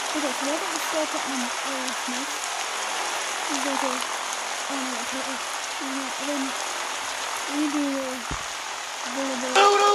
Okay, so we're going to start it on old Smith. We're going to oh no, okay, then we do